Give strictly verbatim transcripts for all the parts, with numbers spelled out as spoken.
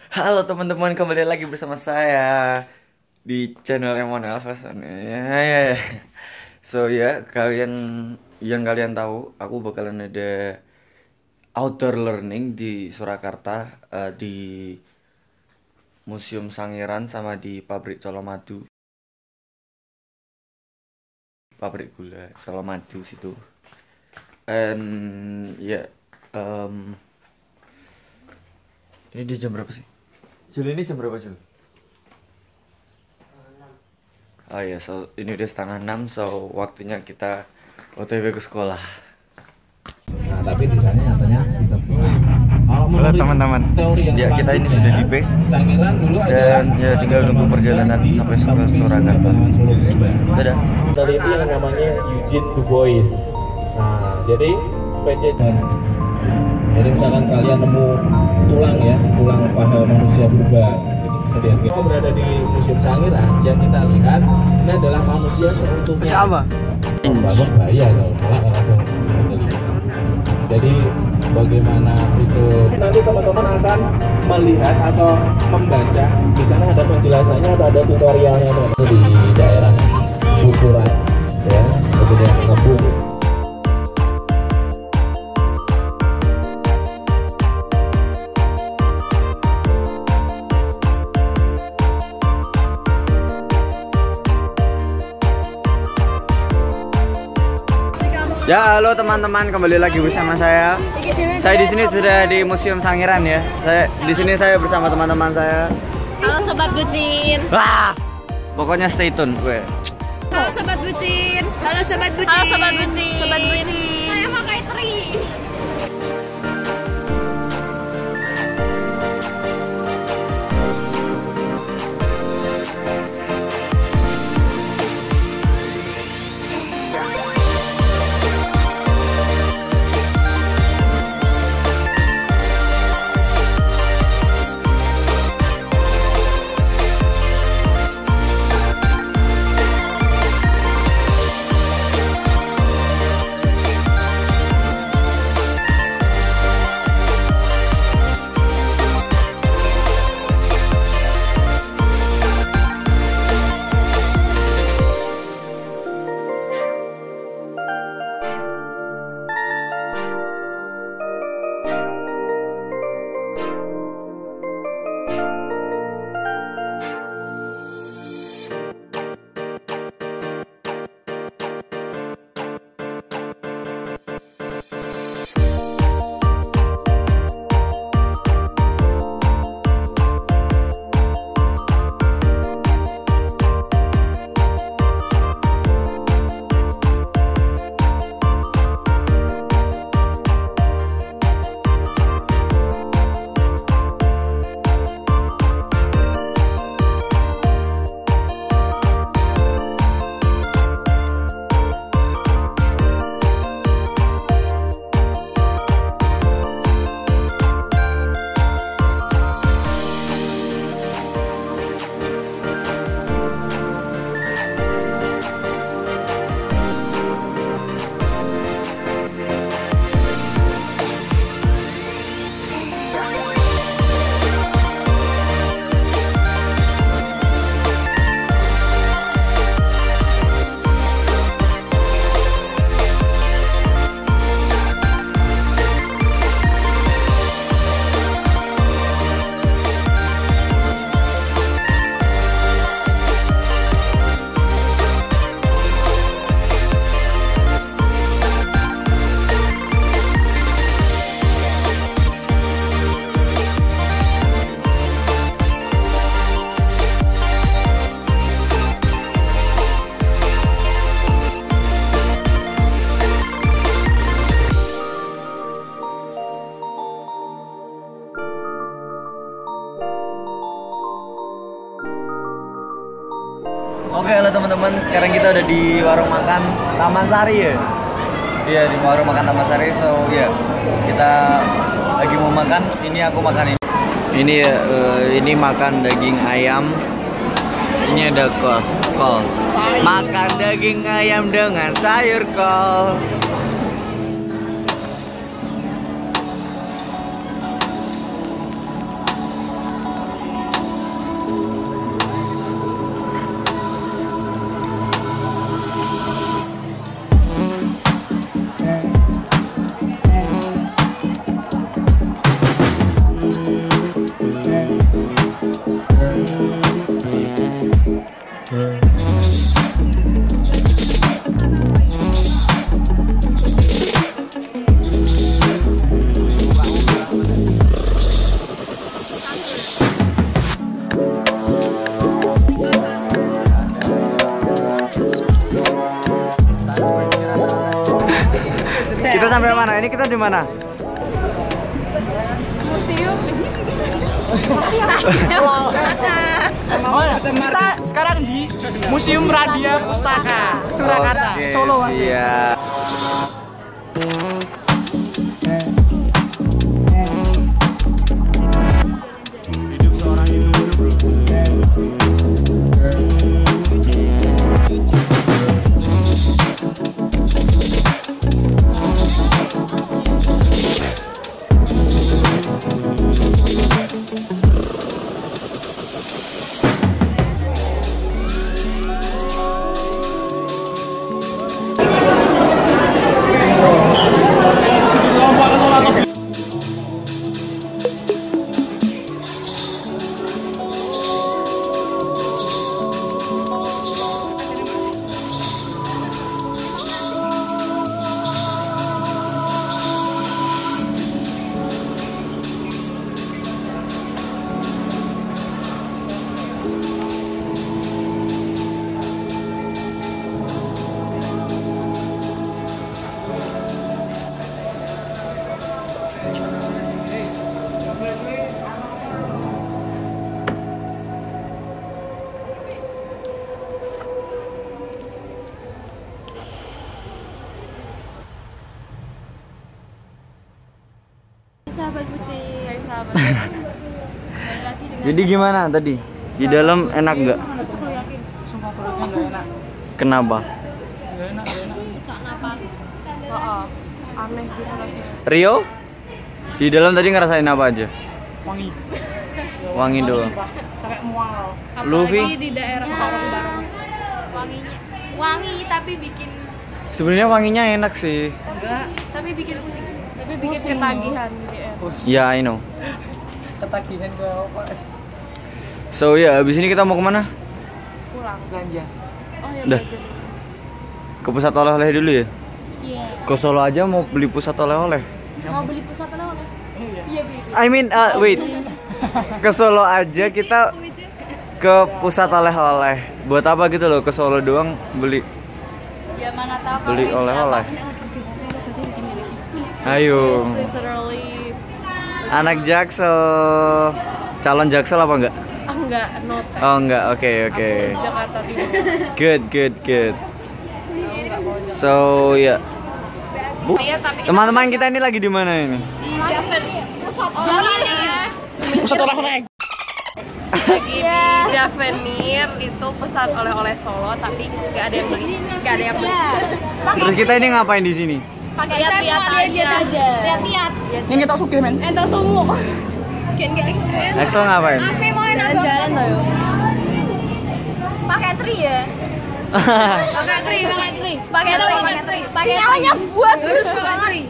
Halo teman-teman, kembali lagi bersama saya di channel Emon Alfas. Ya, so ya, kalian yang kalian tahu, aku bakalan ada outdoor learning di Surakarta, uh, di Museum Sangiran sama di pabrik Colomadu, pabrik gula Colomadu situ. And ya, yeah, um, ini di jam berapa sih? Jul, ini jam berapa Jul? Oh ya, so ini udah setengah enam, so waktunya kita O T W ke sekolah. Nah, tapi di sana nyatanya kita pulang. Halo teman-teman, ya kita ini sudah di base dan ya tinggal nunggu perjalanan sampai ke Surakarta. Dadah. Tadi itu yang namanya Eugene Du Bois. Nah, jadi P C sana. Jadi misalkan kalian nemu tulang ya, tulang paha manusia purba, ini bisa dilihat. Kita berada di Museum Sangiran, yang kita lihat ini adalah manusia seutuhnya. Apa? Bangun bahaya kalau malah langsung lihat. Jadi bagaimana itu nanti teman-teman akan melihat atau membaca di sana ada penjelasannya atau ada tutorialnya teman-teman di daerah Bukuran ya, kemudian Kebun. Ya, halo teman-teman, kembali lagi bersama saya. Saya di sini sudah di Museum Sangiran ya. Saya di sini saya bersama teman-teman saya. Halo sobat bucin. Wah, pokoknya stay tune gue. Halo sobat bucin. Halo sobat bucin. Halo sobat bucin. Sobat bucin. Saya pakai tri. Oke, halo teman-teman, sekarang kita udah di warung makan Taman Sari ya. Iya, di warung makan Taman Sari. So ya, yeah, kita lagi mau makan. Ini aku makan ini. Ini ya, uh, ini makan daging ayam. Ini ada kol, kol. Makan daging ayam dengan sayur kol. kita di mana? Museum. Oh, kita sekarang di Museum Radia Pustaka Surakarta, Oke, Solo masih. siap. Sahabat bucin, dari sahabat bucin. Jadi gimana tadi? Di dalam enak nggak? Aku yakin. Sumpah perutnya nggak enak. Kenapa? Nggak enak, nggak enak. Sesak napas. Oh, aneh gitu rasanya. Rio? Di dalam tadi ngerasain apa aja? Wangi. Wangi doang. Sampai mual. Luffy? Apalagi di daerah bareng-bareng. Wanginya, wangi tapi bikin, Sebenarnya wanginya enak sih. Enggak. tapi bikin pusing. Tapi bikin Pusing, ketagihan di daerah. Ya, I know. Ketagihan gue apa? So ya, abis ini kita mau kemana? Pulang. Belanja. Oh ya Dah. belajar. Ke pusat oleh-oleh dulu ya? Iya. Ke Solo aja mau beli pusat oleh-oleh. Mau beli pusat oleh-oleh? Iya. Iya, Bi. I mean, uh, wait. Ke Solo aja kita Which is- ke pusat oleh-oleh. Buat apa gitu loh? Ke Solo doang beli. Ya mana tahu Beli kalau ini oleh-oleh. apa. Ayo. Which is literally Anak Jaksel. Calon Jaksel apa enggak? ah enggak, not. Oh enggak, oke oke. Aku Jakarta Timur. Good, good, good. So ya. Bu, Iya, tapi teman-teman kita ini lagi di mana ini? di Javan. Pusat ya. Pusat oleh-oleh. Lagi di Javanir itu pusat oleh-oleh Solo, tapi nggak ada yang beli, nggak ada yang beli. Terus kita ini ngapain di sini? Pakai lihat-lihat aja. Lihat-lihat. Ini kita sugih men. Ento sumu. Kian nggak sumu. Axel ngapain? Ase mau enak jalan toh. Pakai tri ya. Pakai tri, pakai tri. Pakai tri, pakai tri. Pakai nyalanya buat terus pakai tri.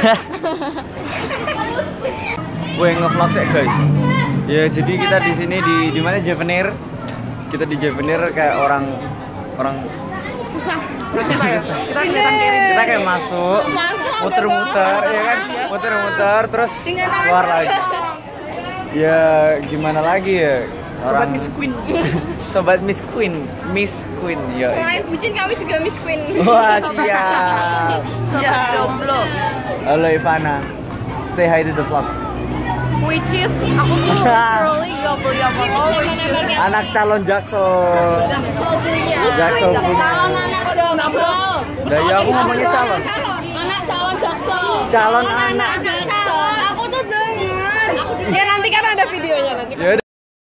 Gue ngevlog sih guys. Ya jadi kita di sini di di mana Javanir. Kita di Javanir kayak orang orang Susah. Kita kelihatan kiri. kita kayak masuk, muter-muter ya kan, muter-muter terus keluar lagi. Ya gimana lagi ya? Sobat Orang Miss Queen. Sobat Miss Queen, Miss Queen ya. Selain bucin kami juga Miss Queen. Wah siap. Sobat jomblo. Halo Ivana, say hi to the vlog. Which is aku tuh literally jomblo-jomblo. Which is Anak calon Jaksel. punya. Jaksel punya. Calon anak Jaksel. Dari aku ngomongnya calon. Anak calon Jaksel. Calon anak. Jaksel. Aku tuh dengar. Ya nanti kan ada videonya nanti. Ya udah.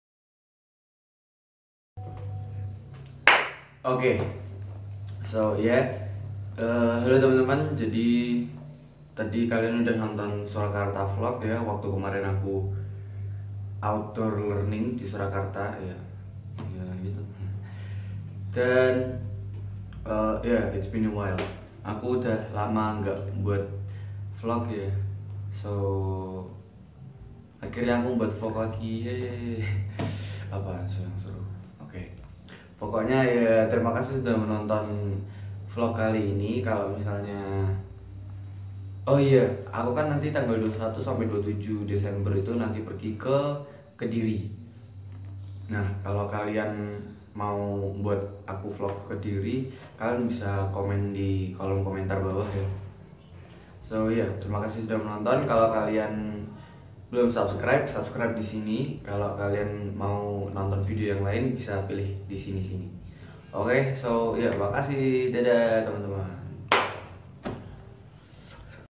Oke. So ya. Yeah. Uh, halo teman-teman. Jadi tadi kalian udah nonton Surakarta vlog ya, waktu kemarin aku outdoor learning di Surakarta ya. Ya gitu. Dan uh, ya yeah, it's been a while. Aku udah lama nggak buat vlog ya. So akhirnya aku buat vlog lagi. Yeay. Apaan sih yang seru? Oke. Pokoknya ya terima kasih sudah menonton vlog kali ini. Kalau misalnya oh iya, aku kan nanti tanggal dua puluh satu sampai dua puluh tujuh Desember itu nanti pergi ke Kediri. Nah, kalau kalian mau buat aku vlog ke Kediri, kalian bisa komen di kolom komentar bawah ya. So ya, yeah, terima kasih sudah menonton. Kalau kalian belum subscribe, subscribe di sini. Kalau kalian mau nonton video yang lain bisa pilih di sini-sini. Oke, okay, so ya, yeah, makasih. Dadah teman-teman.